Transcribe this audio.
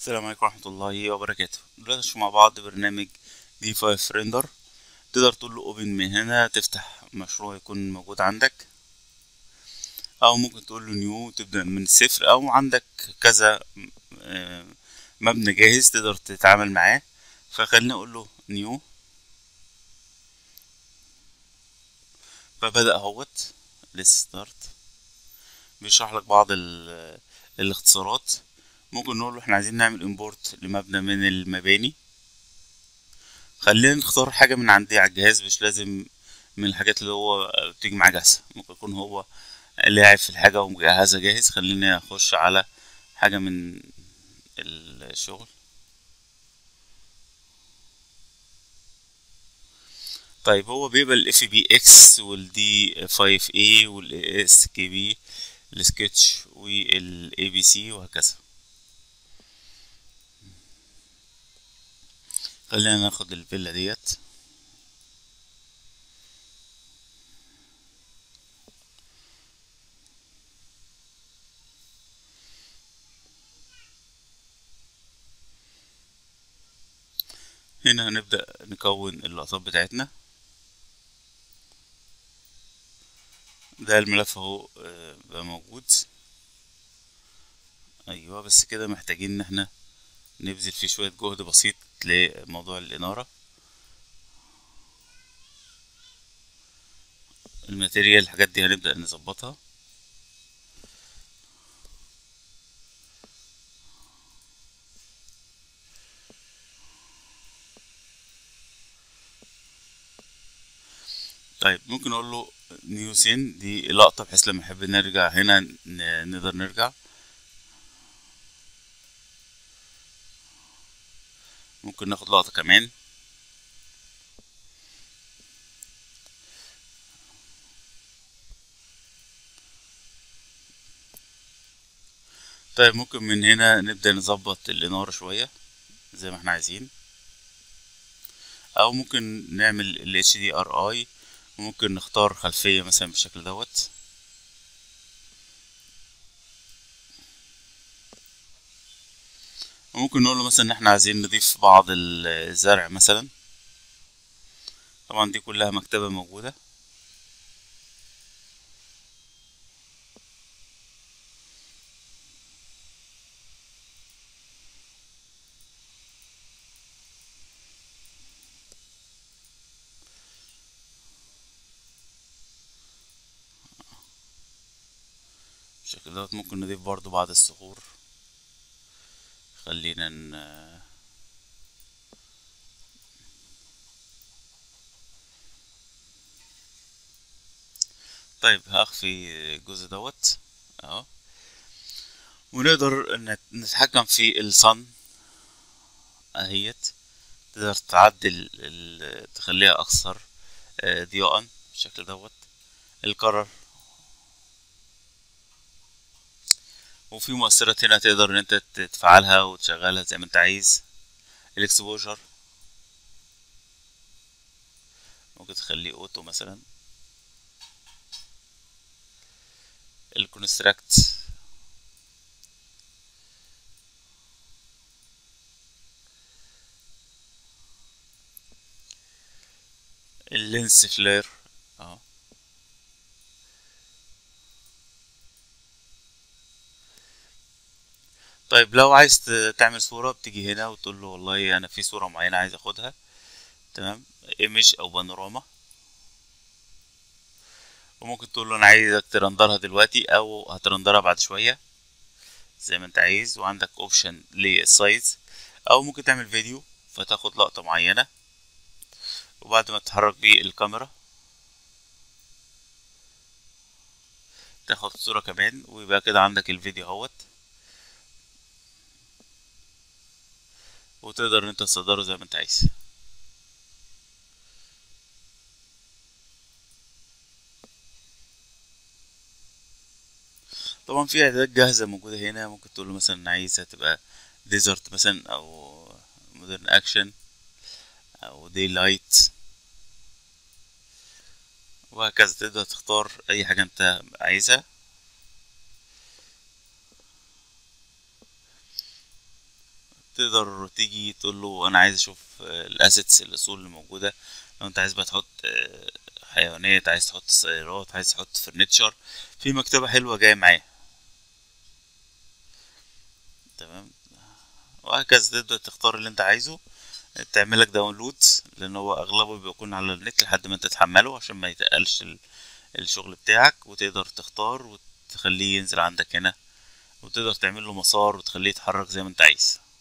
السلام عليكم ورحمة الله وبركاته. دلوقتي نشوف مع بعض برنامج دي 5 ريندر. تقدر تقول له اوبن من هنا تفتح مشروع يكون موجود عندك، او ممكن تقول له نيو تبدأ من الصفر، او عندك كذا آه، مبنى جاهز تقدر تتعامل معاه. فخلينا نقول له نيو، فبدأ اهوت لسه ستارت. بيشرح لك بعض الاختصارات. ممكن نقول له احنا عايزين نعمل امبورت لمبنى من المباني. خلينا نختار حاجة من عندي على الجهاز، مش لازم من الحاجات اللي هو بتيجي مع جاهزة. ممكن يكون هو لاعب في الحاجة ومجهزة جاهز. خليني أخش على حاجة من الشغل. طيب هو بيقبل ال FBX وال D5A وال SKB السكتش وال ABC وهكذا. خلينا ناخد الفيلا ديت. هنا هنبدأ نكون اللقطات بتاعتنا. ده الملف اهو بقى موجود. ايوه، بس كده محتاجين ان احنا نبذل فيه شوية جهد بسيط لموضوع الإنارة. الماتيريال الحاجات دي هنبدأ نظبطها. طيب ممكن اقول له نيو سين دي لقطة، بحيث لما نحب نرجع هنا نقدر نرجع. ممكن ناخد لقطة كمان. طيب ممكن من هنا نبدأ نظبط الإنارة شوية زي ما احنا عايزين، او ممكن نعمل ال HDRI، وممكن نختار خلفية مثلا بالشكل دوت. وممكن نقول له مثلا ان احنا عايزين نضيف بعض الزرع مثلا. طبعا دي كلها مكتبة موجودة. بالشكل دوت ممكن نضيف برضو بعض الصخور. خلينا طيب هخفي الجزء دوت اهو. ونقدر نتحكم في الصن اهيت. تقدر تعدل تخليها اكثر ضياء بالشكل دوت. القرر، وفي مؤثرات هنا تقدر ان انت تفعلها وتشغلها زي ما انت عايز. الاكسبوجر ممكن تخليه اوتو مثلا. الكونستراكت، اللينس فلير اهو. طيب لو عايز تعمل صورة، بتيجي هنا وتقول له والله انا في صورة معينة عايز اخدها. تمام، ايمج او بانوراما. وممكن تقول له انا عايزك ترندرها دلوقتي او هترندرها بعد شوية زي ما انت عايز. وعندك اوبشن للسايز، او ممكن تعمل فيديو فتاخد لقطة معينة وبعد ما تتحرك بيه الكاميرا تاخد صورة كمان، ويبقى كده عندك الفيديو اهوت. وتقدر ان انت تصدره زي ما انت عايز. طبعا في اعدادات جاهزة موجودة هنا. ممكن تقول له مثلا عايزها تبقى ديزرت مثلا، او مودرن اكشن، او دي لايت، وهكذا. تقدر تختار اي حاجة انت عايزها. تقدر تيجي تقول له انا عايز اشوف الاسيتس، الاصول اللي موجوده. لو انت عايز بقى تحط حيوانات، عايز تحط سيارات، عايز تحط فرنتشر، في مكتبه حلوه جايه معاه. تمام. وهكذا تبدا تختار اللي انت عايزه، تعملك داونلود، لان هو اغلبه بيكون على النت لحد ما انت تحمله عشان ما يتقلش الشغل بتاعك. وتقدر تختار وتخليه ينزل عندك هنا، وتقدر تعمل له مسار وتخليه يتحرك زي ما انت عايز.